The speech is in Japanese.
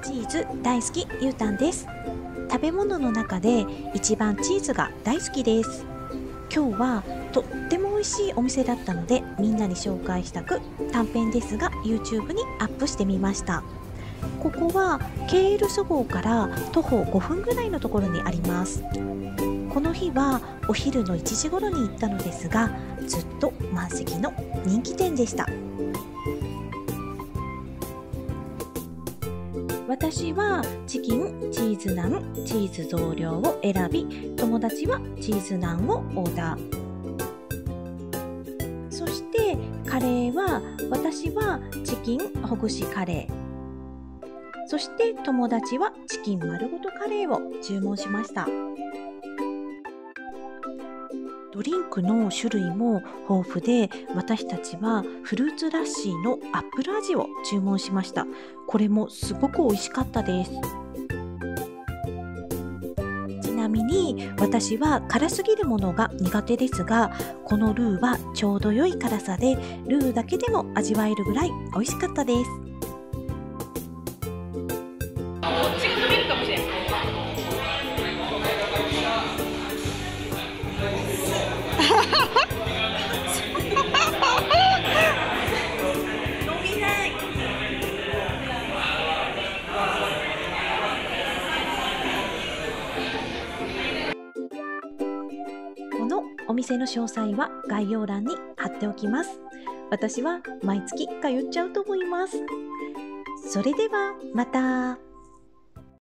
チーズ大好きゆうたんです。食べ物の中で一番チーズが大好きです。今日はとっても美味しいお店だったのでみんなに紹介したく短編ですが YouTube にアップしてみました。ここはケールそごうから徒歩5分ぐらいのところにあります。この日はお昼の1時頃に行ったのですがずっと満席の人気店でした。私はチキン、チーズナン、チーズ増量を選び、友達はチーズナンをオーダー。そしてカレーは私はチキンほぐしカレー、そして友達はチキン丸ごとカレーを注文しました。ドリンクの種類も豊富で、私たちはフルーツラッシーのアップル味を注文しました。これもすごく美味しかったです。ちなみに私は辛すぎるものが苦手ですが、このルーはちょうど良い辛さで、ルーだけでも味わえるぐらい美味しかったです。このお店の詳細は概要欄に貼っておきます。私は毎月通っちゃうと思います。それではまた。